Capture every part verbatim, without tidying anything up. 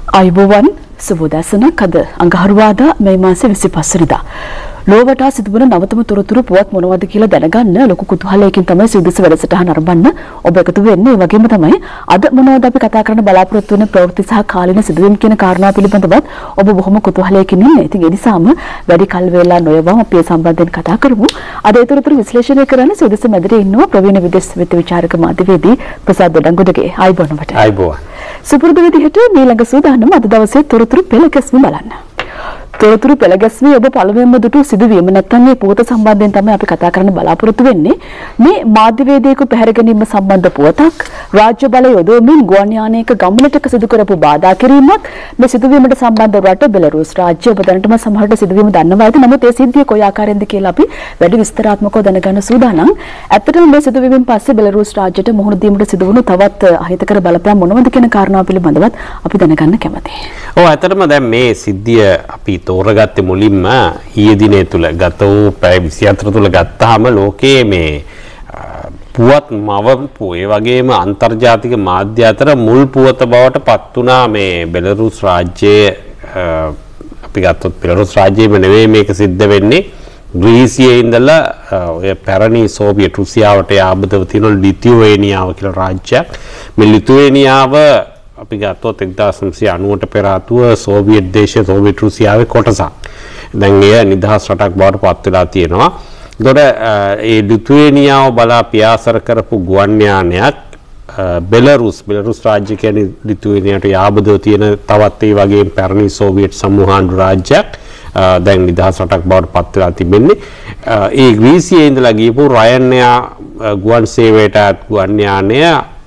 අයිබෝවන් සුබෝදෑසනක් අද අඟහරුවාදා මේ මාසේ විසිපහ වෙනිදා ලෝවටා සිදුවන නවතම තොරතුරු පුවත් මොනවද කියලා දැනගන්න ලොකු කුතුහලයකින් තමයි සුදුසු වැඩසටහන ආරම්භන්න ඔබ එකතු වෙන්නේ. ඒ වගේම තමයි අද මොනවද අපි කතා කරන්න බලාපොරොත්තු වෙන ප්‍රවෘත්ති සහ කාලින සිදුවීම් කියන කාරණා පිළිබඳවත් ඔබ බොහොම කුතුහලයකින් ඉන්නේ. ඉතින් ඒ නිසාම වැඩි කල් වේලා නොයවම අපි ඒ සම්බන්ධයෙන් කතා කරමු. අද ඒ තොරතුරු විශ්ලේෂණය කරන්න සුදුසු මැදිරියේ ඉන්නවා ප්‍රවීණ විදේශ විත්ත විචාරක මාධ්‍යවේදී ප්‍රසාද් දොඩංගොඩගේ. ආයිබෝන් ඔබට. ආයිබෝන්. සුපුරුදු විදිහට ඊළඟ සූදානම් අද දවසේ තොරතුරු පෙළ ගැස්ම බලන්න. තොරතුරු පෙළ ගැස්මේ ඔබ පළමුවෙන්ම දුටු සිදුවීම නැත්නම් මේ පුවත සම්බන්ධයෙන් තමයි අපි කතා කරන්න බලාපොරොත්තු වෙන්නේ. මේ මාධ්‍යවේදියෙකු පැහැර ගැනීම සම්බන්ධ පුවතක් රාජ්‍ය බලය යොදවමින් ගුවන් යානයක ගමනටක සිදු කරපු බාධා කිරීමක් මේ සිදුවීමට සම්බන්ධ රට බෙලරුස් රාජ්‍ය ඔබ දැනටම සමහරට සිදුවීම දන්නවා ඇති. නමුත් ඒ සිද්ධිය කොයි ආකාරයෙන්ද කියලා අපි වැඩි විස්තරාත්මකව දැනගන්න සූදානම්. ඇත්තටම මේ සිදුවීමෙන් පස්සේ බෙලරුස් රාජ්‍යයට මුහුණ දීමට සිදුවුණු තවත් අහිතකර බලපෑම් මොනවද කියන කාරණාව පිළිබඳවත් අපි දැනගන්න කැමතියි. ඔව් ඇත්තටම දැන් මේ සිද්ධිය අපි තෝරගත්තේ මුලින්ම ඊයේ දිනේ තුල ගත වූ පැය විසිහතර තුල ගත්තාම ලෝකයේ මේ පුවත් මවපු ඒ වගේම අන්තර්ජාතික මාධ්‍ය අතර මුල් පුවත බවට පත් වුණා මේ බෙලරුස් රාජ්‍යයේ අපි ගත්තොත් බෙලරුස් රාජ්‍යයේම නෙවෙයි මේක සිද්ධ වෙන්නේ ග්‍රීසියේ ඉඳලා ඔය පැරණි සෝවියට් රුසියාවට ආබදව තියෙන ලිතුවේනියාව කියලා රාජ්‍යයක්. මේ ලිතුවේනියාව අපි ගත්තොත් එක්දාස් නවසිය අනූවට පෙර ආතුව සෝවියට් දේශය සෝවියට් රුසියාවේ කොටසක්. දැන් එය නිදහස් රටක් බවට පත් වෙලා තියෙනවා. ඒතොර ඒ ලිතුවේනියාව බලා පියාසර කරපු ගුවන් යානයක් බෙලරුස් බෙලරුස් රාජ්‍ය කියන්නේ ලිතුවේනියාවට යාබදව තියෙන තවත් ඒ වගේ පැරණි සෝවියට් සමූහාණ්ඩු රාජ්‍යයක් දැන් නිදහස් රටක් බවට පත් වෙලා තිබෙන්නේ. ඒ ග්‍රීසියේ ඉඳලා ගියපු රයන්යා ගුවන් සේවයට ආත් ගුවන් යානය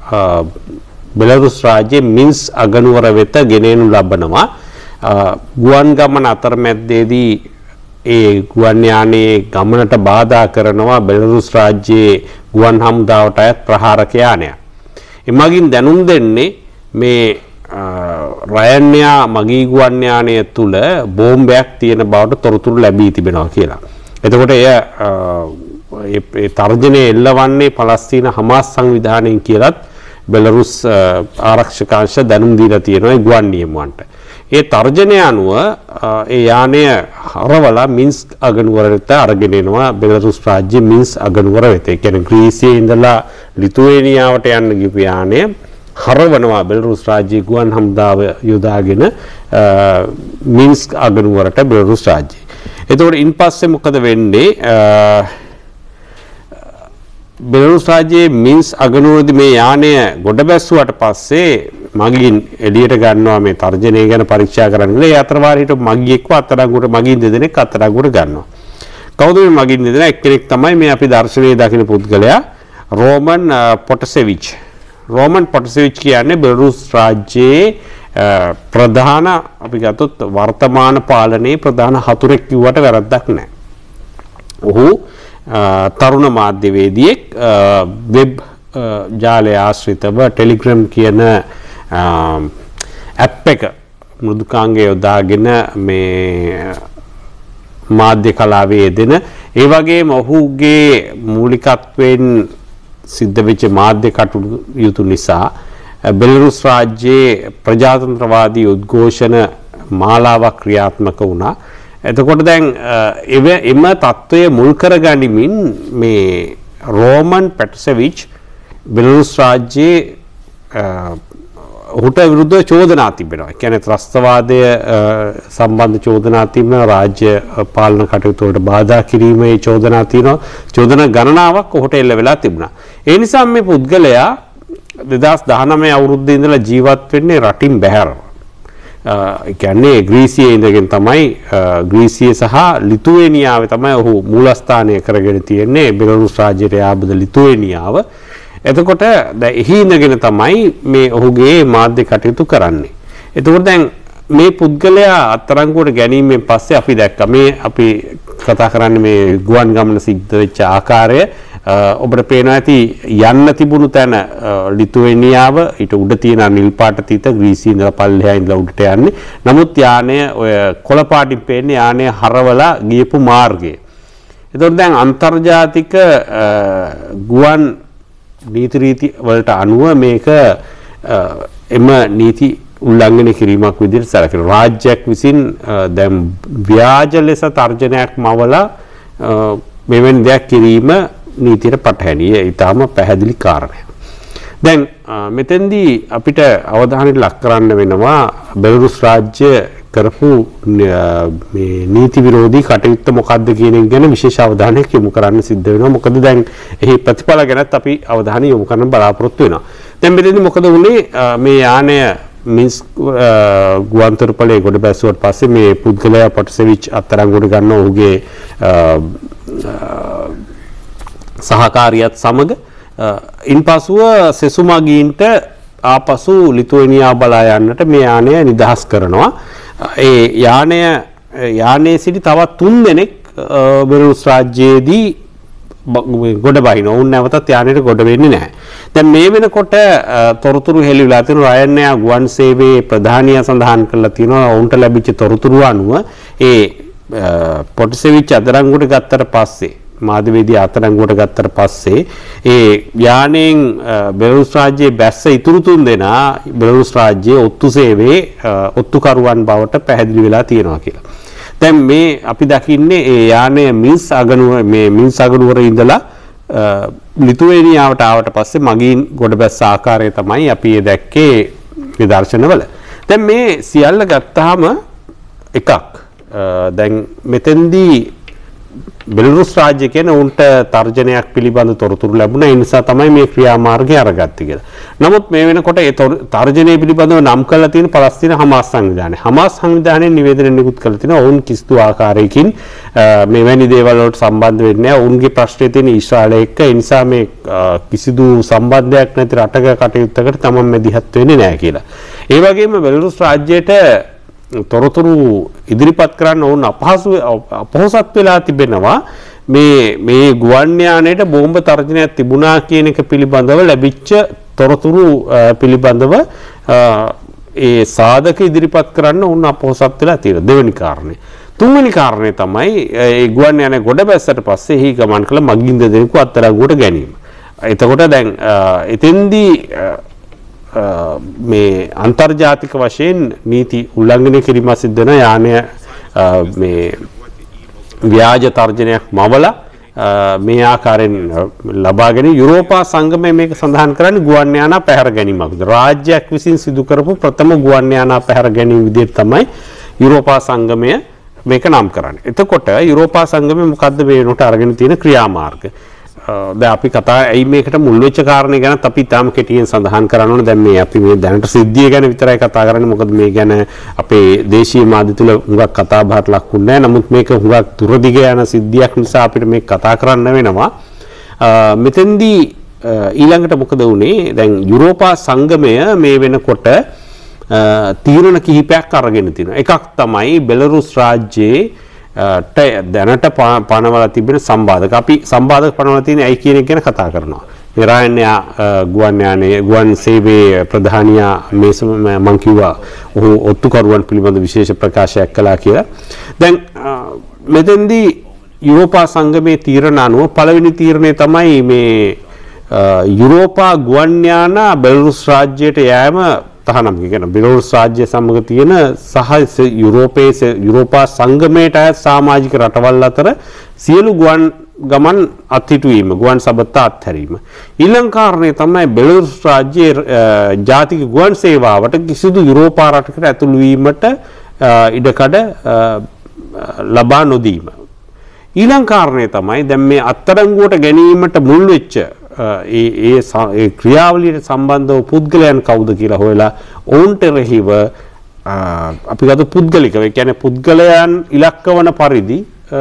බෙලරුස් රාජ්‍යයේ මින්ස් අගනුවර වෙත ගෙනෙනු ලබනවා. ගුවන් ගමන අතරමැද්දේදී ඒ ගුවන් යානයේ ගමනට බාධා කරනවා බෙලරුස් රාජ්‍යයේ ගුවන් හමුදාවට අයත් ප්‍රහාරක යානයක්. එමගින් දැනුම් දෙන්නේ මේ රයන්යා මගී ගුවන් යානය තුල බෝම්බයක් තියෙන බවට තොරතුරු ලැබී තිබෙනවා කියලා. එතකොට එය ඒ තර්ජනය එල්ලවන්නේ පලස්තීන හමාස් සංවිධානයෙන් කියලත් බෙලරුස් ආරක්ෂක අංශ දැනුම් දීලා තියෙනවා ඒ ගුවන් නියමුවන්ට. ඒ තර්ජනය අනුව ඒ යානය හරවලා මින්ස්ක් අගනුවරට අරගෙන එනවා බෙලරුස් රාජ්‍යයේ මින්ස්ක් අගනුවර වෙත. ඒ කියන්නේ ග්‍රීසියේ ඉඳලා ලිතුවේනියාවට යන්න ගිහපු යානය හරවනවා බෙලරුස් රාජ්‍යයේ ගුවන් හමුදාව යොදාගෙන මින්ස්ක් අගනුවරට බෙලරුස් රාජ්‍යය. එතකොට ඉන්පස්සේ මොකද වෙන්නේ? බෙලරුස් රාජ්‍යයේ මින්ස් අගනුවරදී මේ යානය ගොඩ බැස්සුවට පස්සේ මගින් එළියට ගන්නවා මේ තර්ජනය ගැන පරීක්ෂා කරන්න. ඒ අතර වාරයට මගියෙක්ව අත්අඩංගුවට මගින් දෙදෙනෙක් අත්අඩංගුවට ගන්නවා. කවුද මේ මගින් දෙදෙනා? එක්කෙනෙක් තමයි මේ අපි දර්ශනයේ දකින පුද්ගලයා රෝමන් පොටසෙවිච්. රෝමන් පොටසෙවිච් කියන්නේ බෙලරුස් රාජ්‍යයේ ප්‍රධාන අපි ගත්තොත් වර්තමාන පාලනයේ ප්‍රධාන හතුරෙක් කිව්වට වැරද්දක් නැහැ. ඔහු තරුණ මාධ්‍යවේදියෙක් වෙබ් ජාලය ආශ්‍රිතව ටෙලිග්‍රෑම් කියන ඇප් එක මෘදුකාංගය යොදාගෙන මේ මාධ්‍ය කලාවේ යෙදෙන ඒ වගේම ඔහුගේ මූලිකත්වයෙන් සිද්ධ වෙච්ච මාධ්‍ය කටයුතු නිසා බෙලරුස් රාජ්‍යයේ ප්‍රජාතන්ත්‍රවාදී උද්ඝෝෂණ මාලාවක් ක්‍රියාත්මක වුණා. එතකොට දැන් එම තත්ත්වය මුල් කරගනිමින් මේ රෝමන් පොටසෙවිච් බෙලරුස් රාජ්‍යයේ ඔහුට විරුද්ධව චෝදනා තිබෙනවා. ඒ කියන්නේ ත්‍රස්තවාදය සම්බන්ධ චෝදනා තිබෙනවා. රාජ්‍ය පාලන කටයුතු වලට බාධා කිරීමේ චෝදනා තියෙනවා. චෝදනා ගණනාවක් ඔහුට එල්ල වෙලා තිබුණා. ඒ නිසා මේ පුද්ගලයා දෙදාස් දහනවය අවුරුද්දේ ඉඳලා ජීවත් වෙන්නේ රටින් බැහැරව. ඒ කියන්නේ ග්‍රීසියේ ඉඳගෙන තමයි ග්‍රීසිය සහ ලිතුවේනියාවේ තමයි ඔහු මූලස්ථානය කරගෙන තියෙන්නේ බෙලරුස් රාජ්‍යයට ආබද ලිතුවේනියාව. එතකොට දැන් එහි ඉඳගෙන තමයි මේ ඔහුගේ මාධ්‍ය කටයුතු කරන්නේ. එතකොට දැන් මේ පුද්ගලයා අත්අඩංගුවට ගැනීමෙන් පස්සේ අපි දැක්කා මේ අපි කතා කරන්නේ මේ ගුවන් ගමන සිද්ධ වෙච්ච ආකාරය. ඔබට පේනවා ඇති යන්න තිබුණු තැන ලිතුවේනියාව ඊට උඩ තියෙන නිල් පාට තිත ග්‍රීසියේ ඉඳලා පල්ලෙහා ඉඳලා උඩට යන්නේ. නමුත් යානය ඔය කොළ පාටින් පේන්නේ යානය හරවලා ගියපු මාර්ගය. එතකොට දැන් අන්තර්ජාතික ගුවන් නීති රීති වලට අනුව මේක එම නීති උල්ලංඝනය කිරීමක් විදිහට සැලකෙනවා. රාජ්‍යයක් විසින් දැන් ව්‍යාජ ලෙස තර්ජනයක් මවලා මෙවැනි දෙයක් කිරීම නීතියට පටහැනි. ඒ ඊටාම පැහැදිලි කාරණයක්. දැන් මෙතෙන්දී අපිට අවධානයට ලක් කරන්න වෙනවා බෙලරුස් රාජ්‍ය කරපු මේ නීති විරෝධී කටයුත්ත මොකක්ද කියන එක ගැන විශේෂ අවධානයක් යොමු කරන්න සිද්ධ වෙනවා. මොකද දැන් එහි ප්‍රතිඵල ගැනත් අපි අවධානය යොමු කරන්න බලාපොරොත්තු වෙනවා. දැන් මෙතෙන්දී මොකද වුනේ මේ යානය මින්ස්ක් ගුවන්තොටුපළේ ගොඩ බැස්සුවට පස්සේ මේ පුද්ගලයා පොටසෙවිච් අත්අඩංගුවට ගන්න ඔහුගේ සහකාරියත් සමග ඉන්පසුව සෙසුමගීන්ට ආපසු ලිතුවේනියා බලා යන්නට මේ යානය නිදහස් කරනවා. ඒ යානය යානයේ සිටි තවත් තුන් දෙනෙක් බෙලරුස් රාජ්‍යයේදී ගොඩ බහිනවා. උන් නැවතත් යානයට ගොඩ වෙන්නේ නැහැ. දැන් මේ වෙනකොට තොරතුරු හෙළිවිලා තියෙනවා. රයන්යා ගුවන් සේවයේ ප්‍රධානියා සඳහන් කරලා තියෙනවා ඔවුන්ට ලැබිච්ච තොරතුරු අනුව ඒ පොටසෙවිච් අත්අඩංගුවට ගත්තට පස්සේ මාධ්‍යවේදී අත්අඩංගුවට ගත්තට පස්සේ ඒ යානෙන් බෙලරුස් රාජ්‍යයේ බැස්ස ඉතුරු තුන් දෙනා බෙලරුස් රාජ්‍යයේ ඔත්තු සේවයේ ඔත්තුකරුවන් බවට පැහැදිලි වෙලා තියෙනවා කියලා. දැන් මේ අපි දකින්නේ ඒ යානය මින්ස් අගනුව මේ මින්ස් අගනුවර ඉඳලා ලිතුවේනියාවට ආවට පස්සේ මගින් ගොඩ බැස්ස ආකාරය තමයි අපි ඒ දැක්කේ නිදර්ශනවල. දැන් මේ සියල්ල ගත්තාම එකක් දැන් මෙතෙන්දී බෙලරුස් රාජ්‍ය කියන උන්ට තර්ජනයක් පිළිබඳ තොරතුරු ලැබුණා. ඒ නිසා තමයි මේ ක්‍රියාමාර්ගය අරගත්තේ කියලා. නමුත් මේ වෙනකොට ඒ තර්ජනය පිළිබඳව නම් කරලා තියෙන පලස්තීන හමාස් සංවිධානය. හමාස් සංවිධානයේ නිවේදනය නිකුත් කරලා තිනවා ඔවුන් කිසිදු ආකාරයකින් මෙවැනි දේවල් වලට සම්බන්ධ වෙන්නේ නැහැ. ඔවුන්ගේ ප්‍රශ්නේ තියෙන ඊශ්‍රායලය එක්ක. ඒ නිසා මේ කිසිදු සම්බන්ධයක් නැති රටක කටයුත්තකට තමන් මැදිහත් වෙන්නේ නැහැ කියලා. ඒ වගේම බෙලරුස් රාජ්‍යයට තොරතුරු ඉදිරිපත් කරන්න ඕන අපහසු අපහසුත් වෙලා තිබෙනවා මේ මේ ගුවන් යානයට බෝම්බ තර්ජනයක් තිබුණා කියන එක පිළිබඳව ලැබිච්ච තොරතුරු පිළිබඳව ඒ සාධක ඉදිරිපත් කරන්න ඕන අපහසුත් වෙලා තියෙන දෙවෙනි කාරණේ. තුන්වෙනි කාරණේ තමයි ඒ ගුවන් යානය ගොඩ බැස්සට පස්සේ එහි ගමන් කළ මගින් දෙදෙනෙකු අත්අඩංගුවට ගැනීම. එතකොට දැන් එතෙන්දී මේ අන්තර්ජාතික වශයෙන් නීති උල්ලංඝනය කිරීම සිද්ධ වෙන යානය මේ ව්‍යාජ තර්ජනයක් මවලා මේ ආකාරයෙන් ලබාගෙන යුරෝපා සංගමය මේක සඳහන් කරන්නේ ගුවන් යානා පැහැර ගැනීමක්. රාජ්‍යයක් විසින් සිදු කරපු ප්‍රථම ගුවන් යානා පැහැර ගැනීම විදිහට තමයි යුරෝපා සංගමය මේක නම් කරන්නේ. එතකොට යුරෝපා සංගමය මොකද්ද මේ වෙනකොට අරගෙන තියෙන ක්‍රියාමාර්ග? දැන් අපි කතා ඇයි මේකට මුල් වෙච්ච කාරණේ ගැන අපි තාම කෙටියෙන් සඳහන් කරන්න ඕනේ. දැන් මේ අපි මේ දැනට සිද්ධිය ගැන විතරයි කතා කරන්නේ. මොකද මේ ගැන අපේ දේශීය මාධ්‍ය තුල හුඟක් කතා බහට ලක්ුන්නේ නැහැ. නමුත් මේක හුඟක් දුරදිග යන සිද්ධියක් නිසා අපිට මේක කතා කරන්න වෙනවා. මෙතෙන්දී ඊළඟට මොකද වුනේ? දැන් යුරෝපා සංගමය මේ වෙනකොට තීරණ කිහිපයක් අරගෙන තිනවා. එකක් තමයි බෙලරුස් රාජ්‍යයේ දැනට පනවලා තිබෙන සම්බාධක. අපි සම්බාධක පනවලා තියෙන ඇයි කියන එක ගැන කතා කරනවා. රයන්යා ගුවන් යානයේ ගුවන් සේවයේ ප්‍රධානියා මේ මම කිව්වා ඔහු ඔත්තුකරුවන් පිළිබඳ විශේෂ ප්‍රකාශයක් කළා කියලා. දැන් මෙතෙන්දී යුරෝපා සංගමේ තීරණ අනුව පළවෙනි තීරණය තමයි මේ යුරෝපා ගුවන් යාන බෙලරුස් රාජ්‍යයට යෑම තහනම් කියන බෙලරුස් රාජ්‍ය සමග තියෙන සහ යුරෝපයේ යුරෝපා සංගමයට අයත් සමාජික රටවල් අතර සියලු ගුවන් ගමන් අත්හිටුවීම ගුවන් සබත්තා අත්හැරීම. ඊළඟ කාරණේ තමයි බෙලරුස් රාජ්‍යයේ ජාතික ගුවන් සේවාවට කිසිදු යුරෝපා රටකට ඇතුළු වීමට ඉඩකඩ ලබා නොදීම. ඊළඟ කාරණේ තමයි දැන් මේ අත්අඩංගුවට ගැනීමට මුල් වෙච්ච ඒ ඒ ක්‍රියාවලියට සම්බන්ධව පුද්ගලයන් කවුද කියලා හොයලා ඔවුන්ට රෙහිව අපි ගත පුද්ගලිකව ඒ කියන්නේ පුද්ගලයන් ඉලක්ක වන පරිදි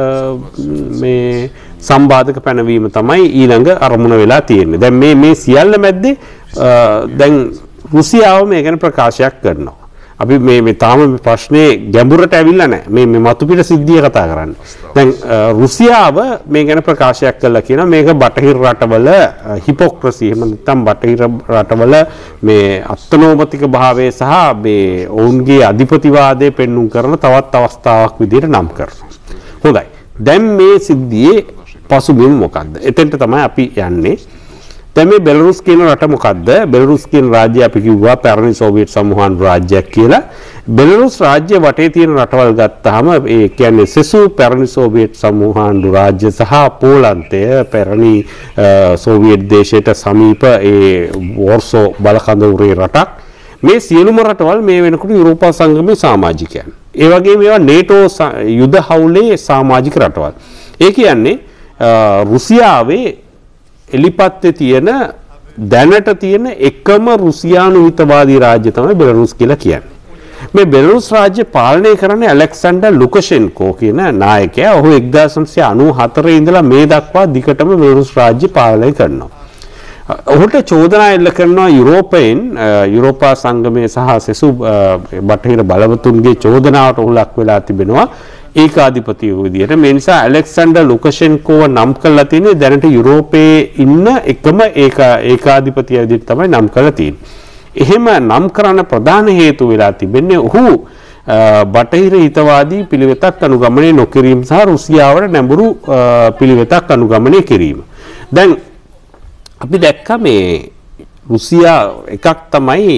මේ සම්බාධක පැනවීම තමයි ඊළඟ අරමුණ වෙලා තියෙන්නේ. දැන් මේ මේ සියල්ල මැද්දේ දැන් රුසියාව මේ ගැන ප්‍රකාශයක් කරනවා. අපි මේ මේ තාම මේ ප්‍රශ්නේ ගැඹුරට ඇවිල්ලා නැහැ. මේ මේ මතුපිට සිද්ධිය කතා කරන්නේ. දැන් රුසියාව මේ ගැන ප්‍රකාශයක් කළා කියනවා මේක බටහිර රටවල හිපොක්‍රසි එහෙම නැත්නම් බටහිර රටවල මේ අත්නෝමතික භාවය සහ මේ ඔවුන්ගේ අධිපතිවාදය පෙන්눔 කරන තවත් අවස්ථාවක් විදිහට නම් කරනවා. හොඳයි. දැන් මේ සිද්ධියේ පසුබිම මොකක්ද? එතෙන්ට තමයි අපි යන්නේ. දැන් මේ බෙලරුස් කියන රට මොකද්ද? බෙලරුස් කියන රාජ්‍යය අපි කිව්වා පැරණි සෝවියට් සමූහාණ්ඩු රාජ්‍යයක් කියලා. බෙලරුස් රාජ්‍ය වටේ තියෙන රටවල් ගත්තාම ඒ කියන්නේ සෙසු පැරණි සෝවියට් සමූහාණ්ඩු රාජ්‍ය සහ පෝලන්තය පැරණි සෝවියට් දේශයට සමීප ඒ වෝර්සෝ බලකඳවුරේ රටක්. මේ සියලුම රටවල් මේ වෙනකොට යුරෝපා සංගමයේ සමාජිකයන්. ඒ වගේම ඒවා නේටෝ යුද හවුලේ සමාජික රටවල්. ඒ කියන්නේ රුසියාවේ එලිපත්තේ තියෙන දැනට තියෙන එකම රුසියානු හිතවාදී රාජ්‍ය තමයි බෙලරුස් කියලා කියන්නේ. මේ බෙලරුස් රාජ්‍ය පාලනය කරන්නේ ඇලෙක්සැන්ඩර් ලුකෂෙන්කෝ කියන නායකයා. ඔහු එක්දාස් නවසිය අනූ හතරේ ඉඳලා මේ දක්වා දිගටම බෙලරුස් රාජ්‍ය පාලනය කරනවා. ඔහුට චෝදනා එල්ල කරනවා යුරෝපයෙන් යුරෝපා සංගමයේ සහ සෙසු බටහිර බලවතුන්ගේ චෝදනාවට ඔහු ලක් වෙලා තිබෙනවා ඒකාධිපතියෙකු විදියට. මේ නිසා ඇලෙක්සැන්ඩර් ලුකෂෙන්කෝව නම් කරලා තියෙන්නේ දැනට යුරෝපයේ ඉන්න එකම ඒකාධිපතිය විදියට තමයි නම් කරලා තියෙන්නේ. එහෙම නම් කරන්න ප්‍රධාන හේතුව වෙලා තිබෙන්නේ ඔහු බටහිර හිතවාදී පිළිවෙතක් අනුගමනය නොකිරීම සහ රුසියාවට නැඹුරු පිළිවෙතක් අනුගමනය කිරීම. දැන් අපි දැක්ක මේ රුසියා එකක් තමයි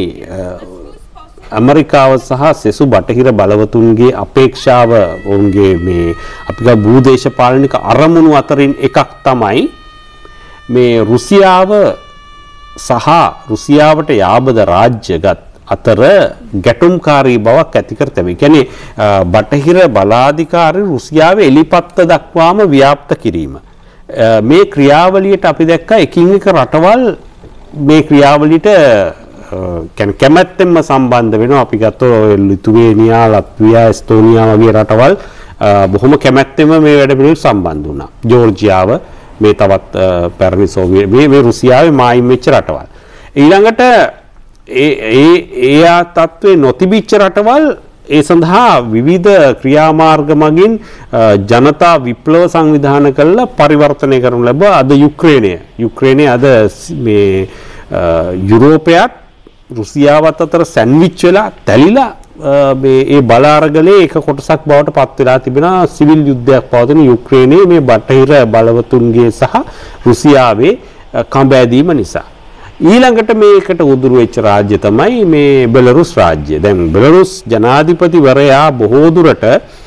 ඇමරිකාව සහ සෙසු බටහිර බලවතුන්ගේ අපේක්ෂාව ඔවුන්ගේ මේ අපි ගා භූදේශපාලනික අරමුණු අතරින් එකක් තමයි මේ රුසියාව සහ රුසියාවට යාබද රාජ්‍යගත් අතර ගැටුම්කාරී බවක් ඇති කර තිබේ. කියන්නේ බටහිර බලාධිකාරී රුසියාවේ එලිපත්ත දක්වාම ව්‍යාප්ත කිරීම. මේ ක්‍රියාවලියට අපි දැක්කා එකින් එක රටවල් මේ ක්‍රියාවලියට කියන්නේ කැමැත්තෙන්ම සම්බන්ධ වෙනවා. අපි ගත්තොත් ලිතුවේනියා, ලත්වියා, එස්තෝනියා වගේ රටවල් බොහොම කැමැත්තෙන්ම මේ වැඩ පිළිවෙලට සම්බන්ධ වුණා. ජෝර්ජියාව මේ තවත් පැරණි සෝවියට් මේ මේ රුසියාවේ මායිම් වෙච්ච රටවල්. ඊළඟට ඒ ඒ ඒ තත්ත්වේ නොතිබිච්ච රටවල් ඒ සඳහා විවිධ ක්‍රියාමාර්ග මගින් ජනතා විප්ලව සංවිධාන කළා පරිවර්තනය කරනු ලැබ අද යුක්‍රේනය. යුක්‍රේනය අද මේ යුරෝපයත් රුසියාවත් අතර සැන්විච් වෙලා තැලිලා මේ ඒ බල අරගලේ එක කොටසක් බවට පත් වෙලා තිබෙනවා. සිවිල් යුද්ධයක් පවතින යුක්‍රේනයේ මේ බටහිර බලවතුන්ගේ සහ රුසියාවේ කඹෑදීම නිසා. ඊළඟට මේකට උදුරු වෙච්ච රාජ්‍ය තමයි මේ බෙලරුස් රාජ්‍ය. දැන් බෙලරුස් ජනාධිපතිවරයා බොහෝ දුරට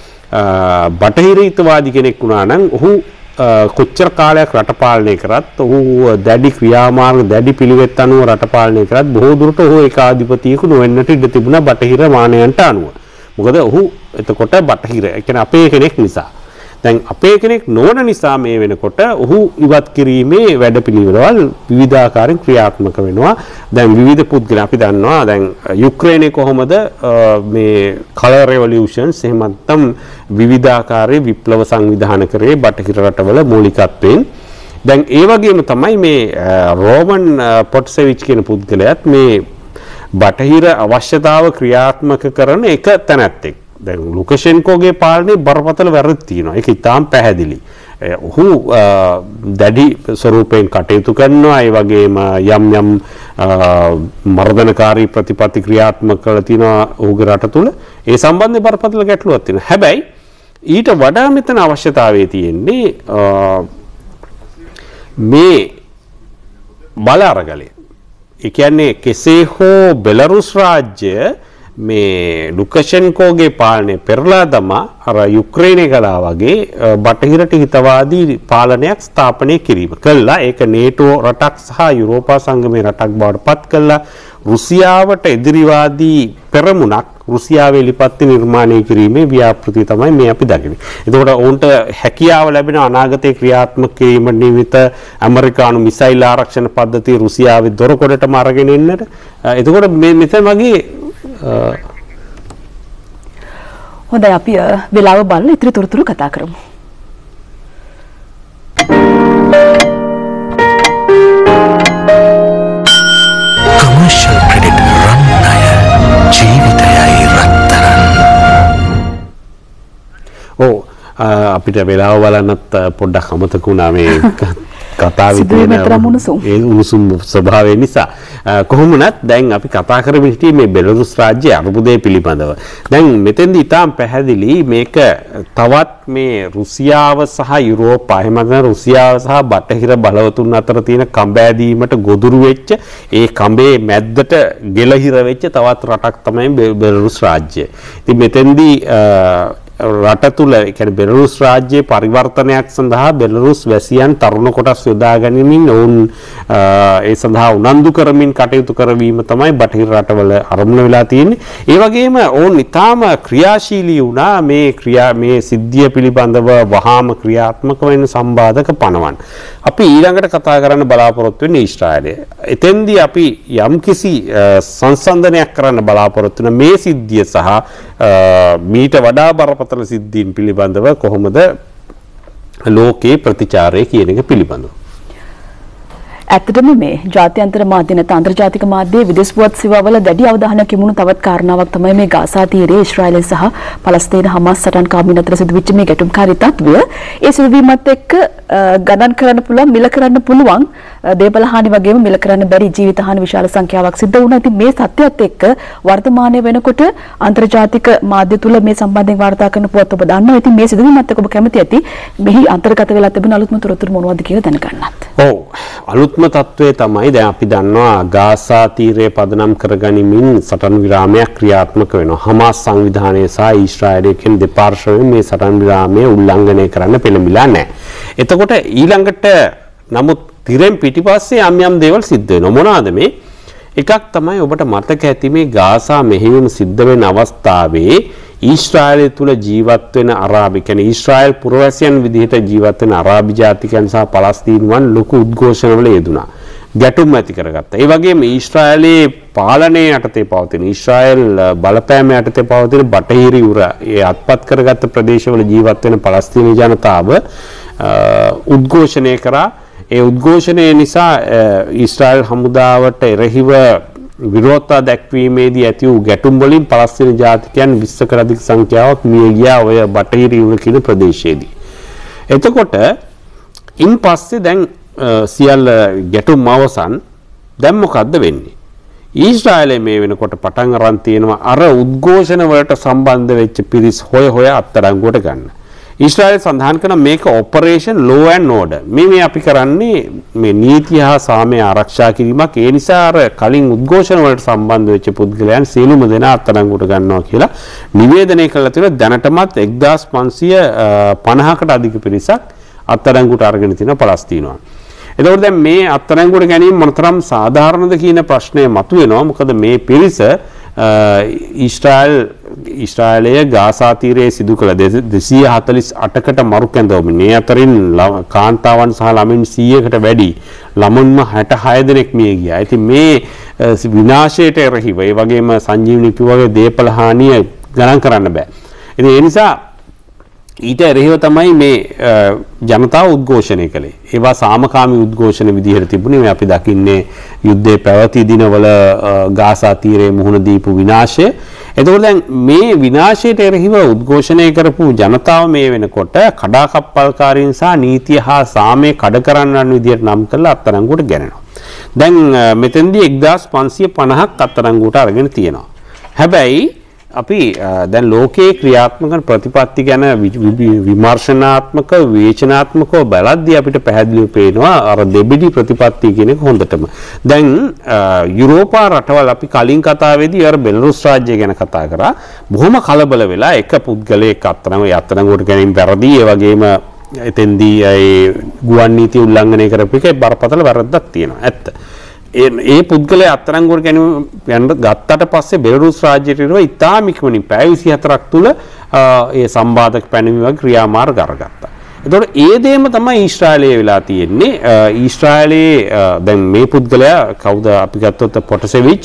බටහිර හිතවාදී කෙනෙක් වුණා නම් ඔහු කොච්චර කාලයක් රට පාලනය කරත් ඔහු දැඩි ක්‍රියාමාර්ග දැඩි පිළිවෙත් අනුව රට පාලනය කරත් බොහෝ දුරට ඔහු ඒකාධිපතියෙකු නොවෙන්නට ඉඩ තිබුණා බටහිර මානයන්ට අනුව. මොකද ඔහු එතකොට බටහිර ඒ කියන්නේ අපේ කෙනෙක් නිසා. දැන් අපේ කෙනෙක් නොවන නිසා මේ වෙනකොට ඔහු ඉවත් කිරීමේ වැඩපිළිවෙළවල් විවිධාකාරයෙන් ක්‍රියාත්මක වෙනවා. දැන් විවිධ පුද්ගලයන් අපි දන්නවා දැන් යුක්‍රේනයේ කොහොමද මේ කලර් රෙවොලියුෂන්ස් එහෙම නැත්නම් විවිධාකාරයේ විප්ලව සංවිධාන කරේ බටහිර රටවල මූලිකත්වයෙන්. දැන් ඒ වගේම තමයි මේ රෝමන් පොට්සෙවිච් කියන පුද්ගලයාත් මේ බටහිර අවශ්‍යතාව ක්‍රියාත්මක කරන එක තැනැත්තෙක්. දැන් ලුකෂෙන්කෝගේ පාලනයේ බරපතල වැරදි තියෙනවා. ඒක ඉතාම පැහැදිලි. ඔහු දැඩි ස්වරූපයෙන් කටයුතු කරනවා. ඒ වගේම යම් යම් මර්ධනකාරී ප්‍රතිපත්ති ක්‍රියාත්මක කරලා තිනවා ඔහුගේ රට තුල. ඒ සම්බන්ධයෙන් බරපතල ගැටලුවක් තියෙනවා. හැබැයි ඊට වඩා මෙතන අවශ්‍යතාවය තියෙන්නේ මේ බල අරගලය. ඒ කියන්නේ කෙසේ හෝ බෙලරුස් රාජ්‍ය මේ ලුකෂෙන්කෝගේ පාලනය පෙරලා දමා අර යුක්‍රේනය කළා වගේ බටහිරට හිතවාදී පාලනයක් ස්ථාපනය කිරීම කළා. ඒක නේටෝ රටක් සහ යුරෝපා සංගමයේ රටක් බවට පත් කළා. රුසියාවට එදිරිවාදී පෙරමුණක් රුසියාවේ ලිපත්ති නිර්මාණය කිරීමේ ව්‍යාපෘතිය තමයි මේ අපි දකින්නේ. එතකොට ඔවුන්ට හැකියාව ලැබෙන අනාගතයේ ක්‍රියාත්මක කිරීම නිමිත ඇමරිකානු මිසයිල් ආරක්ෂණ පද්ධතිය රුසියාවේ දොරකොඩටම අරගෙන එන්නට. එතකොට මේ මෙතන වගේ හොඳයි අපි වෙලාව බලලා ඉතිරි තොරතුරු කතා කරමු. Commercial credit run ණය ජීවිතයයි රත්තරන්. ඔව් අපිට වෙලාව බලන්නත් පොඩ්ඩක් අමතක වුණා මේ කතාවේ තියෙන ඒ උණුසුම් ස්වභාවය නිසා කොහොම වුණත් දැන් අපි කතා කරමින් සිටියේ මේ බෙලරුස් රාජ්‍යයේ අර්බුදය පිළිබඳව. දැන් මෙතෙන්දී ඉතාම පැහැදිලි මේක තවත් මේ රුසියාව සහ යුරෝපා එහෙම නැත්නම් රුසියාව සහ බටහිර බලවතුන් අතර තියෙන කඹෑදීමට ගොදුරු වෙච්ච ඒ කඹේ මැද්දට ගෙලහිර වෙච්ච තවත් රටක් තමයි බෙලරුස් රාජ්‍යය. ඉතින් මෙතෙන්දී රට තුල ඒ කියන්නේ බෙලරුස් රාජ්‍යයේ පරිවර්තනයක් සඳහා බෙලරුස් වැසියන් තරුණ කොටස් යොදා ගැනීමෙන් ඔවුන් ඒ සඳහා උනන්දු කරමින් කටයුතු කරවීම තමයි බටහිර රටවල ආරම්භ වෙලා තියෙන්නේ. ඒ වගේම ඔවුන් ඊටාම ක්‍රියාශීලී වුණා මේ ක්‍රියා මේ සිද්ධිය පිළිබඳව වහාම ක්‍රියාත්මක වෙන සම්බාධක පනවන්න. අපි ඊළඟට කතා කරන්න බලාපොරොත්තු වෙන්නේ ඊශ්‍රායලය. එතෙන්දී අපි යම්කිසි සංසන්දනයක් කරන්න බලාපොරොත්තු වෙන මේ සිද්ධිය සහ මීට වඩා බරපතල සිද්ධීන් පිළිබඳව කොහොමද ලෝකේ ප්‍රතිචාරය කියන එක පිළිබඳව. ඇත්තටම මේ ජාත්‍යන්තර මාධ්‍ය නැත්නම් අන්තර්ජාතික මාධ්‍යයේ විදේශ පුවත් සේවාවල දැඩි අවධානයක් යොමුණු තවත් කාරණාවක් තමයි මේ ගාසා තීරයේ ඊශ්‍රායලය සහ පලස්තීන හමාස් සටන්කාමීන් අතර සිදුවෙච්ච මේ ගැටුම්කාරී තත්ත්වය. ඒ සිදුවීමත් එක්ක ගණන් කරන්න පුළුවන් මිල කරන්න පුළුවන් දේපල හානි වගේම මිල කරන්න බැරි ජීවිත හානි විශාල සංඛ්‍යාවක් සිද්ධ වුණා. ඉතින් මේ සත්‍යයත් එක්ක වර්තමානයේ වෙනකොට අන්තර්ජාතික මාධ්‍ය තුල මේ සම්බන්ධයෙන් වාර්තා කරන පුවත් ඔබ දන්නවා. ඉතින් මේ සිදුවීමත් එක්ක ඔබ කැමති ඇති මෙහි අන්තර්ගත වෙලා තිබෙන අලුත්ම තොරතුරු මොනවද කියලා දැනගන්නත්. ඔව් අලුත්ම තත්ත්වය තමයි දැන් අපි දන්නවා ගාසා තීරය පදනම් කරගනිමින් සටන් විරාමයක් ක්‍රියාත්මක වෙනවා. හමාස් සංවිධානය සහ ඊශ්‍රායලය කියන දෙපාර්ශ්වයෙන් මේ සටන් විරාමය උල්ලංඝනය කරන්න පෙළඹිලා නැහැ. එතකොට ඊළඟට නමුත් තිරෙන් පිටිපස්සේ යම් යම් දේවල් සිද්ධ වෙනවා. මොනවාද මේ? එකක් තමයි ඔබට මතක ඇති මේ ගාසා මෙහෙයුම් සිද්ධ වෙන අවස්ථාවේ ඊශ්‍රායලය තුල ජීවත් වෙන අරාබි කියන්නේ ඊශ්‍රායල් පුරවැසියන් විදිහට ජීවත් වෙන අරාබි ජාතිකයන් සහ පලස්තීනුවන් ලොකු උද්ඝෝෂණවල යෙදුණා. ගැටුම් ඇති කරගත්තා. ඒ වගේම ඊශ්‍රායලයේ පාලනය යටතේ පවතින ඊශ්‍රායල් බලපෑම යටතේ පවතින බටහිර උර ඒ අත්පත් කරගත්ත ප්‍රදේශවල ජීවත් වෙන පලස්තීන ජනතාව උද්ඝෝෂණය කරා. ඒ උද්ඝෝෂණය නිසා ඊශ්‍රායල් හමුදාවට එරෙහිව විරෝධතා දැක්වීමේදී ඇති වූ ගැටුම් වලින් පලස්තීන ජාතිකයන් විස්සකට අධික සංඛ්‍යාවක් මිය ගියා ඔය බටහිර යුර කියන ප්‍රදේශයේදී. එතකොට ඉන් පස්සේ දැන් සියල්ල ගැටුම් අවසන්. දැන් මොකද්ද වෙන්නේ? ඊශ්‍රායලයේ මේ වෙනකොට පටන් අරන් තියෙනවා අර උද්ඝෝෂණ වලට සම්බන්ධ වෙච්ච පිරිස් හොය හොය අත්අඩංගුවට ගන්න. ඊශ්‍රායල් සඳහන් කරන මේක ඔපරේෂන් ලෝ ඇන්ඩ් ඕඩර්. මේ මේ අපි කරන්නේ මේ නීතිය හා සාමය ආරක්ෂා කිරීමක්. ඒ නිසා අර කලින් උද්ඝෝෂණ වලට සම්බන්ධ වෙච්ච පුද්ගලයන් සියලුම දෙනා අත්අඩංගුවට ගන්නවා කියලා නිවේදනය කළා තියෙනවා. දැනටමත් එක්දාස් පන්සිය පනහකට අධික පිරිසක් අත්අඩංගුවට අරගෙන තියෙනවා පලස්තීනුවන්. එතකොට දැන් මේ අත්අඩංගුවට ගැනීම මොනතරම් සාධාරණද කියන ප්‍රශ්නය මතුවෙනවා. මොකද මේ පිරිස ඊශ්‍රායල් ඊශ්‍රායලයේ ගාසා තීරයේ සිදු කළ දෙසිය හතළිස් අටකට මරු කැඳවමින් මේ අතරින් කාන්තාවන් සහ ළමින් සීයකට වැඩි ළමුන්ම හැට හය දෙනෙක් මිය ගියා. ඉතින් මේ විනාශයට එරෙහිව ඒ වගේම සංජීවනි වගේ දේපල හානිය ගණන් කරන්න බෑ. ඉතින් ඒ නිසා ඊට එරෙහිව තමයි මේ ජනතාව උද්ඝෝෂණය කළේ. ඒවා සාමකාමී උද්ඝෝෂණ විදිහට තිබුණේ. මේ අපි දකින්නේ යුද්ධයේ පැවති දිනවල ගාසා තීරයේ මුහුණ දීපු විනාශය. එතකොට දැන් මේ විනාශයට එරෙහිව උද්ඝෝෂණය කරපු ජනතාව මේ වෙනකොට කඩාකප්පල්කාරීන් සහ නීතිය හා සාමය කඩ කරන්නන් විදිහට නම් කරලා අත්අඩංගුවට ගැනෙනවා. දැන් මෙතෙන්දී එක්දාස් පන්සිය පනහක් අත්අඩංගුවට අරගෙන තියෙනවා. හැබැයි අපි දැන් ලෝකයේ ක්‍රියාත්මක ප්‍රතිපත්ති ගැන විමර්ශනාත්මක විවේචනාත්මකව බලද්දී අපිට පැහැදිලිව පේනවා අර දෙබිඩි ප්‍රතිපත්ති කියන එක හොඳටම. දැන් යුරෝපා රටවල් අපි කලින් කතාවේදී අර බෙලරුස් රාජ්‍යය ගැන කතා කරා. බොහොම කලබල වෙලා එක පුද්ගලයෙක් අත්අඩංගුවට අත්අඩංගුවට ගැනීම වැරදි. ඒ වගේම එතෙන්දී ඒ ගුවන් නීති උල්ලංඝනය කරපු එකේ බරපතල වැරද්දක් තියෙනවා. ඇත්ත. ඒ පුද්ගලයා අත්අඩංගුවට ගැනීම ගත්තට පස්සේ බෙලරුස් රාජ්‍යයට ඉරව ඉතාම ඉක්මනින් පැය විසිහතරක් තුල ඒ සම්බාධක පැනවීම වගේ ක්‍රියාමාර්ග අරගත්තා. එතකොට ඒ දේම තමයි ඊශ්‍රායලයේ වෙලා තියෙන්නේ. ඊශ්‍රායලයේ දැන් මේ පුද්ගලයා කවුද අපි ගත්තොත් පොටසෙවිච්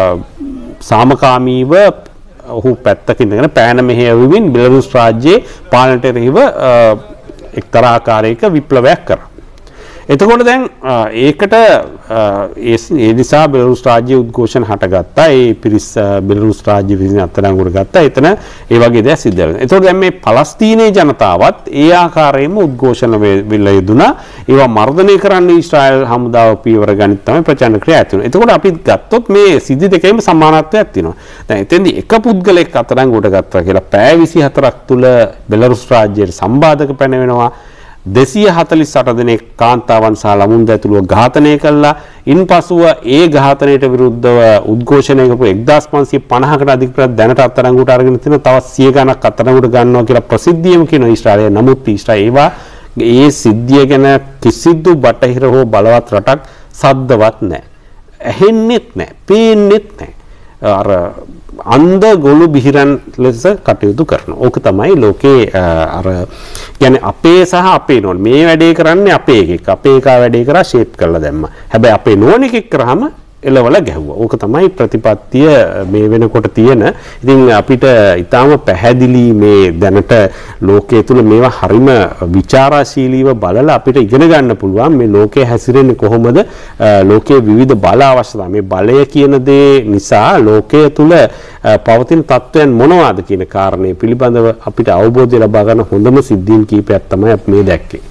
සාමකාමීව ඔහු පැත්තකින් ඉඳගෙන පෑන මෙහෙයවමින් බෙලරුස් රාජ්‍යයේ පාලනයට එරෙහිව එක්තරා ආකාරයක විප්ලවයක් කරා. එතකොට දැන් ඒකට ඒ නිසා බෙලරුස් රාජ්‍ය උද්ඝෝෂණ හටගත්තා. ඒ පිරිස් බෙලරුස් රාජ්‍ය විසින් අත්අඩංගුවට ගත්තා. එතන ඒ වගේ දේවල් සිද්ධ වෙනවා. එතකොට දැන් මේ පලස්තීනයේ ජනතාවත් ඒ ආකාරයෙන්ම උද්ඝෝෂණ වෙලා යෙදුණා. ඒවා මර්ධනය කරන්න ඊශ්‍රායල් හමුදාව පියවර ගනිත් තමයි ප්‍රචණ්ඩ ක්‍රියා ඇති වෙනවා. එතකොට අපි ගත්තොත් මේ සිද්ධි දෙකේම සමානත්වයක් තියෙනවා. දැන් එතෙන්දී එක පුද්ගලෙක් අත්අඩංගුවට ගත්තා කියලා පැය විසිහතරක් තුල බෙලරුස් රාජ්‍යයට සම්බාධක පැනවෙනවා. දෙසිය හතළිස් අට දෙනෙක් කාන්තාවන් සහ ළමුන් ඇතුළුව ඝාතනය කළා. ඉන්පසුව ඒ ඝාතනයට විරුද්ධව උද්ඝෝෂණය කරපු එක්දාස් පන්සිය පනහකට අධික ප්‍රජාව දැනට අත්අඩංගුවට අරගෙන තියෙනවා. තවත් සිය ගණක් අත්අඩංගුවට ගන්නවා කියලා ප්‍රසිද්ධියම කියන ඊශ්‍රායලය. නමුත් ඊශ්‍රායල ඒවා ඒ සිද්ධිය ගැන කිසිදු බටහිර හෝ බලවත් රටක් සද්දවත් නැහැ. ඇහෙන්නෙත් නැහැ. පේන්නෙත් නැහැ. අර අන්ධ ගොළු බිහිරන් ලෙස කටයුතු කරනවා. ඕක තමයි ලෝකේ අර කියන්නේ අපේ සහ අපේ නෝන මේ වැඩේ කරන්නේ අපේ එකෙක්. අපේ එකා වැඩේ කරා ෂේප් කරලා දැම්මා. හැබැයි අපේ නෝන එකෙක් කරාම එලවල ගැහුවා. ඕක තමයි ප්‍රතිපත්තිය මේ වෙනකොට තියෙන. ඉතින් අපිට ඊටාම පැහැදිලි මේ දැනට ලෝකයේ තුල මේවා හරිම ਵਿਚාරශීලීව බලලා අපිට ඉගෙන ගන්න පුළුවන් මේ ලෝකයේ හැසිරෙන්නේ කොහොමද, ලෝකයේ විවිධ බල අවශ්‍යතා. මේ බලය කියන දේ නිසා ලෝකයේ තුල පවතින තත්ත්වයන් මොනවාද කියන කාරණේ පිළිබඳව අපිට අවබෝධය ලබා ගන්න හොඳම සිද්ධීන් කීපයක් තමයි අපි මේ දැක්කේ.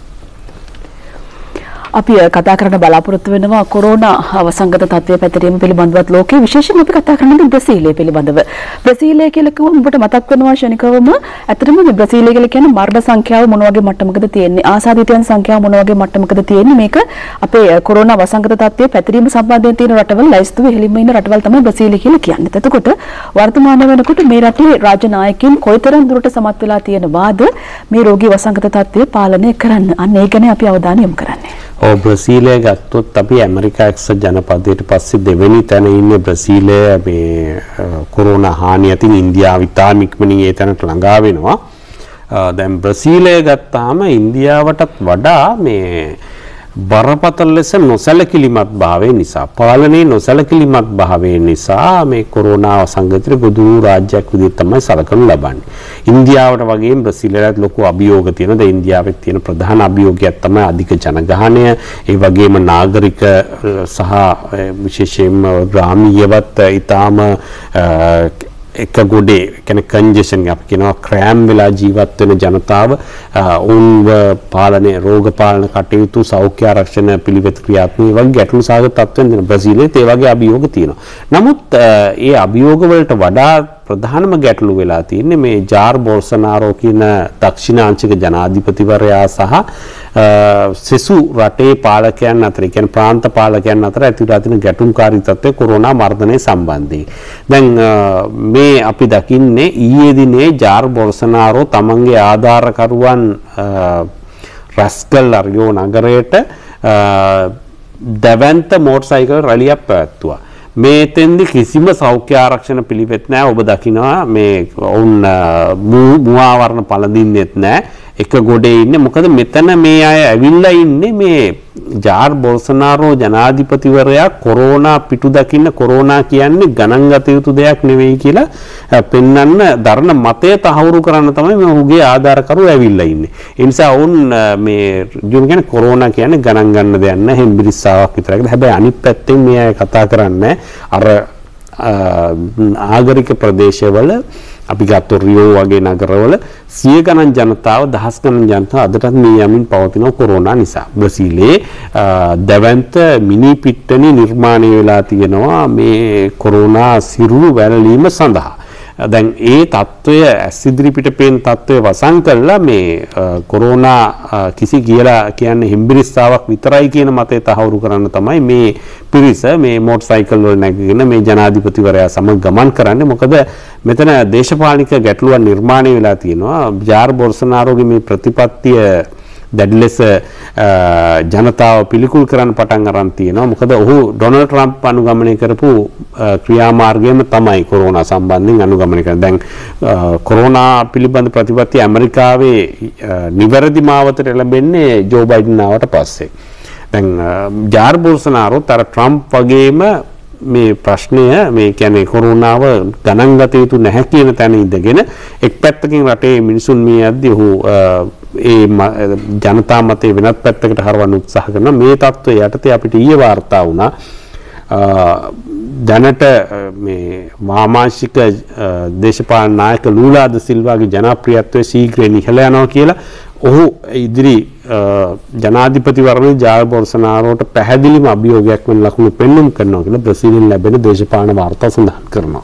අපි කතා කරන්න බලාපොරොත්තු වෙනවා කොරෝනා අවසංගත තත්ත්වය පැතිරීම පිළිබඳවත් ලෝකයේ විශේෂයෙන් අපි කතා කරන්නේ බ්‍රසීලය පිළිබඳව. බ්‍රසීලය කියලා කිව්වම ඔබට මතක් වෙනවා ශනිකවම ඇත්තටම මේ බ්‍රසීලය කියලා කියන්නේ මරණ සංඛ්‍යාව මොන වගේ මට්ටමකද තියෙන්නේ, ආසාදිතයන් සංඛ්‍යාව මොන වගේ මට්ටමකද තියෙන්නේ. මේක අපේ කොරෝනා අවසංගත තත්ත්වය පැතිරීම සම්බන්ධයෙන් තියෙන රටවල ලයිස්තුවේ ඉහළින්ම ඉන්න රටවල් තමයි බ්‍රසීලය කියලා කියන්නේ. එතකොට වර්තමාන වෙනකොට මේ රටේ රාජ්‍ය නායකයින් කොයිතරම් දුරට සමත් වෙලා තියෙනවාද මේ රෝගී වසංගත තත්ත්වය පාලනය කරන්න. අන්න ඒ ගැන අපි අවධානය යොමු කරන්නේ. ඔව් බ්‍රසීලය ගත්තොත් අපි ඇමරිකා එක්සත් ජනපදයට පස්සේ දෙවෙනි තැන ඉන්නේ බ්‍රසීලය. මේ කොරෝනා හානිය අතින් ඉන්දියාව ඉතාම ඉක්මනින් ඒ තැනට ළඟා වෙනවා. දැන් බ්‍රසීලය ගත්තාම ඉන්දියාවටත් වඩා මේ බරපතල ලෙස නොසැලකිලිමත් භාවය නිසා, පාලනයේ නොසැලකිලිමත් භාවය නිසා මේ කොරෝනා සංගතිත ගොදුරු රාජ්‍යයක් විදිහට තමයි සලකනු ලබන්නේ. ඉන්දියාවට වගේම බ්‍රසීලයට ලොකු අභියෝග තියෙනවා. දැන් ඉන්දියාවේ තියෙන ප්‍රධාන අභියෝගයක් තමයි අධික ජනගහනය, ඒ වගේම නාගරික සහ විශේෂයෙන්ම ග්‍රාමීයවත් ඊටාම එක ගොඩේ කියන්නේ කන්ජෙෂන් අපි කියනවා ක්‍රෑම් වෙලා ජීවත් වෙන ජනතාව, ඔවුන්ව පාලනය, රෝග පාලන කටයුතු, සෞඛ්‍ය ආරක්ෂණ පිළිවෙත් ක්‍රියාත්මක වගේ ගැටලු සාගත තත්ත්වෙන් දෙන බ්‍රසීලයේ ඒ වගේ අභියෝග තියෙනවා. නමුත් ඒ අභියෝග වලට වඩා ප්‍රධානම ගැටලු වෙලා තියෙන්නේ මේ ජාර් බොල්සනාරෝ කියන දක්ෂිණාංශික ජනාධිපතිවරයා සහ සෙසු රටේ පාලකයන් අතර, කියන්නේ ප්‍රාන්ත පාලකයන් අතර ඇති වෙලා තියෙන ගැටුම්කාරී තත්ත්වය කොරෝනා මර්ධනය සම්බන්ධයෙන්. දැන් මේ අපි දකින්නේ ඊයේ දිනේ ජාර් බොල්සනාරෝ තමන්ගේ ආධාරකරුවන් රස්කල් අරියෝ නගරයට දැවැන්ත මෝටර් සයිකල් රැලියක් පැවැත්තුවා. මේ තෙන්දි කිසිම සෞඛ්‍ය ආරක්ෂණ පිළිවෙත් නැහැ. ඔබ දකිනවා මේ ඔවුන් මුවාවරණ පළඳින්නෙත් නැහැ. එක ගොඩේ ඉන්නේ. මොකද මෙතන මේ අය ඇවිල්ලා ඉන්නේ මේ ජාර් බොල්සනාරෝ ජනාධිපතිවරයා කොරෝනා පිටු දකින්න, කොරෝනා කියන්නේ ගණන් ගත යුතු දෙයක් නෙවෙයි කියලා පෙන්වන්න දරන මතය තහවුරු කරන්න තමයි මේ ඔහුගේ ආධාරකරු ඇවිල්ලා ඉන්නේ. ඒ නිසා ඔවුන් මේ ජුන් කියන්නේ කොරෝනා කියන්නේ ගණන් ගන්න දෙයක් නෑ, හෙම්බිරිස්සාවක් විතරයි. හැබැයි අනිත් පැත්තෙන් මේ අය කතා කරන්නේ අර ආගරික ප්‍රදේශවල අපි ගත්ත රියෝ වගේ නගරවල සිය ගණන් ජනතාව, දහස් ගණන් ජනතාව අදටත් මේ යමින් පවතින කොරෝනා නිසා. බ්‍රසීලයේ දැවැන්ත මිනි පිට්ටනි නිර්මාණය වෙලා තියෙනවා මේ කොරෝනා සිරුරු වැළලීම සඳහා. දැන් ඒ తত্ত্বය ඇස් ඉදිරිපිට පේන తত্ত্বය වසන් කළා මේ කොරෝනා කිසි කියලා කියන්නේ හිම්බිරිස්සාවක් විතරයි කියන මතය තහවුරු කරන්න තමයි මේ පිරිස මේ මෝටර් සයිකල් වල නැගගෙන මේ ජනාධිපතිවරයා සමග ගමන් කරන්නේ. මොකද මෙතන දේශපාලනික ගැටලුවක් නිර්මාණය වෙලා තියෙනවා. ජාර් බොල්සනාරෝගේ මේ ප්‍රතිපත්තිය දැඩි ලෙස ජනතාව පිළිකුල් කරන්න පටන් අරන් තියෙනවා. මොකද ඔහු ඩොනල්ඩ් ට්‍රම්ප් අනුගමනය කරපු ක්‍රියාමාර්ගයම තමයි කොරෝනා සම්බන්ධයෙන් අනුගමනය කරන්නේ. දැන් කොරෝනා පිළිබඳ ප්‍රතිපත්තිය ඇමරිකාවේ නිවැරදි මාවතට ලැබෙන්නේ ජෝ බයිඩන් ආවට පස්සේ. දැන් ජාර් බොල්සනාරෝත් අර ට්‍රම්ප් වගේම මේ ප්‍රශ්නය මේ කියන්නේ කොරෝනාව ගණන් ගත යුතු නැහැ කියන තැන ඉඳගෙන එක් පැත්තකින් රටේ මිනිසුන් මේ යද්දී ඔහු ඒ ජනතා මතේ වෙනත් පැත්තකට හරවන්න උත්සාහ කරනවා. මේ තත්ත්වය යටතේ අපිට ඊයේ වාර්තා වුණා දැනට මේ වාමාංශික දේශපාලන නායක ලූලා ද සිල්වාගේ ජනප්‍රියත්වය ශීඝ්‍රයෙන් ඉහළ යනවා කියලා ඔහු ඉදිරි ජනාධිපතිවරණයේ ජාර් බොල්සනාරෝට පැහැදිලිම අභියෝගයක් වෙන ලකුණු පෙන්නුම් කරනවා කියලා බ්‍රසීලෙන් ලැබෙන දේශපාලන වාර්තා සඳහන් කරනවා.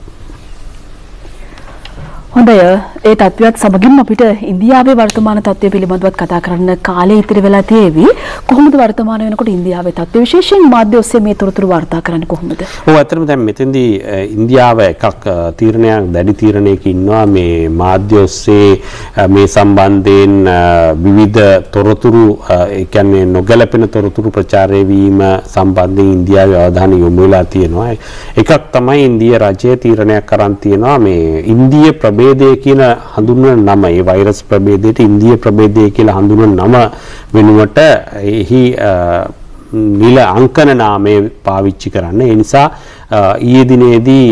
හොඳයි ඒ තත්ත්වයක් සමගින් අපිට ඉන්දියාවේ වර්තමාන තත්ත්වය පිළිබඳව කතා කරන්න කාලය ඉතිරි වෙලා තියෙවි. කොහොමද වර්තමාන වෙනකොට ඉන්දියාවේ තත්ත්වය විශේෂයෙන් මාධ්‍ය ඔස්සේ මේ තොරතුරු වාර්තා කරන්නේ කොහොමද? ඔව් අතරම දැන් මෙතෙන්දී ඉන්දියාව එකක් තීරණයක් දැඩි තීරණයක ඉන්නවා මේ මාධ්‍ය ඔස්සේ මේ සම්බන්ධයෙන් විවිධ තොරතුරු ඒ කියන්නේ නොගැලපෙන තොරතුරු ප්‍රචාරය වීම සම්බන්ධයෙන් ඉන්දියාවේ අවධානය යොමු වෙලා තියෙනවා. එකක් තමයි ඉන්දිය රජය තීරණයක් අරන් තියෙනවා මේ ඉන්දිය ප්‍රභේදය කියන හඳුන්වන නම ඒ වෛරස් ප්‍රභේදයට ඉන්දිය ප්‍රභේදය කියලා හඳුන්වන නම වෙනුවට එහි නිල අංකන නාමය පාවිච්චි කරන්න. ඒ නිසා ඊයේ දිනේදී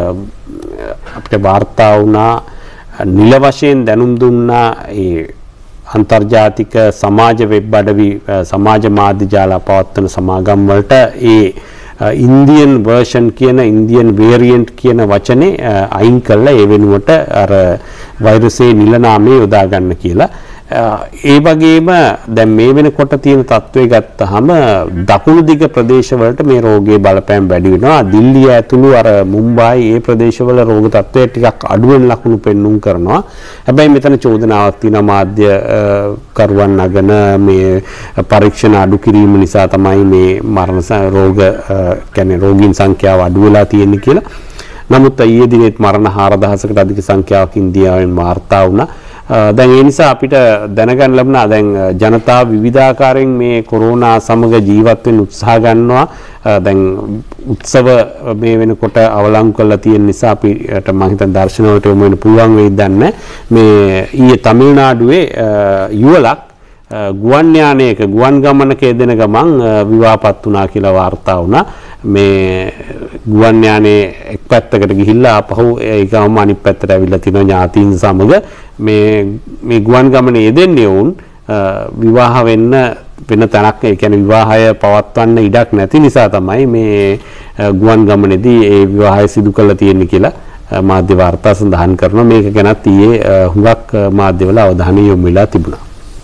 අපිට වාර්තා වුණා නිල වශයෙන් දැනුම් දුන්නා ඒ අන්තර්ජාතික සමාජ වෙබ් අඩවි සමාජ මාධ්‍ය ජාල පවත්වන සමාගම් වලට ඒ ඉන්දියන් වර්ෂන් කියන ඉන්දියන් වේරියන්ට් කියන වචනේ අයින් කළා ඒ වෙනුවට අර වෛරසයේ නිල නාමය යොදා ගන්න කියලා. ඒ වගේම දැන් මේ වෙනකොට තියෙන තත්ත්වය ගත්තාම දකුණු දිග ප්‍රදේශවලට මේ රෝගයේ බලපෑම වැඩි වෙනවා. දිල්ලිය ඇතුළු අර මුම්බායි ඒ ප්‍රදේශවල රෝග තත්ත්වය ටිකක් අඩු වෙන ලකුණු පෙන්눔 කරනවා. හැබැයි මෙතන චෝදනාවක් තියෙනවා මාධ්‍ය කරුවන් නගන මේ පරීක්ෂණ අඩු කිරීම නිසා තමයි මේ මරණ රෝග කියන්නේ රෝගීන් සංඛ්‍යාව අඩු වෙලා තියෙන්නේ කියලා. නමුත් ඊයේ දිනෙත් මරණ හාරදහසකට අධික සංඛ්‍යාවක් ඉන්දියාවෙන් වාර්තා වුණා. දැන් ඒ නිසා අපිට දැනගන්න ලැබුණා දැන් ජනතාව විවිධාකාරයෙන් මේ කොරෝනා සමග ජීවත් වෙන්න උත්සාහ ගන්නවා. දැන් උත්සව මේ වෙනකොට අවලංගු කරලා තියෙන නිසා අපිට මම හිතන දර්ශන වලට යොමු වෙන්න පුළුවන් වෙයිද දන්නේ. මේ ඊයේ තමිල්නාඩුවේ යුවලක් ගුවන් යානයක ගුවන් ගමනක යෙදෙන ගමන් විවාහපත් වුණා කියලා වාර්තා වුණා. මේ ගුවන් යානේ එක් පැත්තකට ගිහිල්ලා ආපහු ඒ ගම අනිත් පැත්තට ඇවිල්ලා තිනවා ඥාතීන් සමග මේ මේ ගුවන් ගමනේ යෙදෙන්නේ වුන් විවාහ වෙන්න වෙන තැනක් ඒ කියන්නේ විවාහය පවත්වන්න ඉඩක් නැති නිසා තමයි මේ ගුවන් ගමනේදී ඒ විවාහය සිදු කරලා තියෙන්නේ කියලා මාධ්‍ය වාර්තා සඳහන් කරනවා. මේක ගැනත් ඊයේ හුඟක් මාධ්‍යවල අවධානය යොමු වෙලා තිබුණා.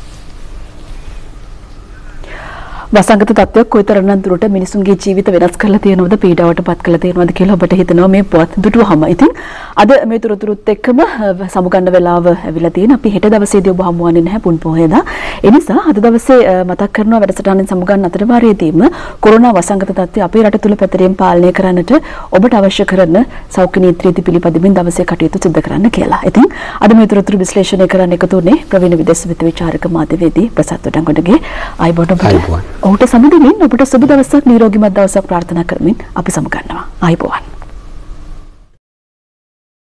වසංගත තත්ත්වයක් කොයිතරම්නම් දුරට මිනිසුන්ගේ ජීවිත වෙනස් කරලා තියෙනවද පීඩාවට පත් කරලා තියෙනවද කියලා ඔබට හිතෙනවා මේ පුවත් දුටුවහම. ඉතින් අද මේ තොරතුරුත් එක්කම සමුගන්න වෙලාව ඇවිල්ලා තියෙන. අපි හෙට දවසේදී ඔබ හමු වන්නේ නැහැ පුන් පොහේදා. ඒ නිසා අද දවසේ මතක් කරනවා වැඩසටහනෙන් සමුගන්න අතර වාරයේදීම කොරෝනා වසංගත තත්ත්වය අපේ රට තුල පැතිරීම පාලනය කරන්නට ඔබට අවශ්‍ය කරන සෞඛ්‍ය නීති පිළිපදිමින් දවසේ කටයුතු සිදු කරන්න කියලා. ඉතින් අද මේ තොරතුරු විශ්ලේෂණය කරන්න එකතු වුණේ ප්‍රවීණ විදේශ විද්‍යා විචාරක මාධ්‍යවේදී ප්‍රසත් වඩංගොඩගේ ආයිබෝඩ ඔබට ඔහුට සමුදෙමින් ඔබට සුබ දවසක් නිරෝගීමත් දවසක් ප්‍රාර්ථනා කරමින් අපි සමු ගන්නවා. ආයිබෝවන්.